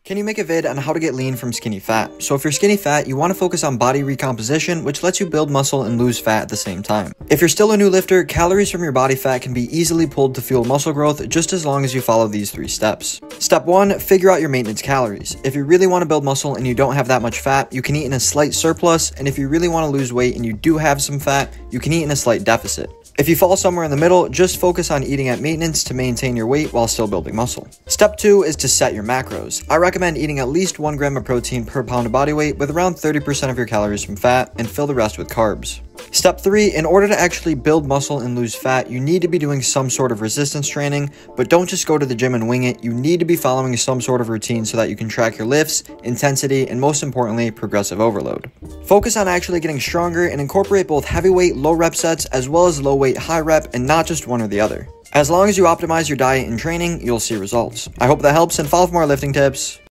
Can you make a vid on how to get lean from skinny fat? So if you're skinny fat, you want to focus on body recomposition, which lets you build muscle and lose fat at the same time. If you're still a new lifter, calories from your body fat can be easily pulled to fuel muscle growth just as long as you follow these 3 steps. Step 1, figure out your maintenance calories. If you really want to build muscle and you don't have that much fat, you can eat in a slight surplus, and if you really want to lose weight and you do have some fat, you can eat in a slight deficit. If you fall somewhere in the middle, just focus on eating at maintenance to maintain your weight while still building muscle. Step 2 is to set your macros. I recommend eating at least 1 gram of protein per pound of body weight with around 30% of your calories from fat and fill the rest with carbs. Step 3, in order to actually build muscle and lose fat, you need to be doing some sort of resistance training, but don't just go to the gym and wing it. You need to be following some sort of routine so that you can track your lifts, intensity, and most importantly, progressive overload. Focus on actually getting stronger and incorporate both heavyweight low rep sets as well as low weight high rep and not just one or the other. As long as you optimize your diet and training, you'll see results. I hope that helps and follow for more lifting tips.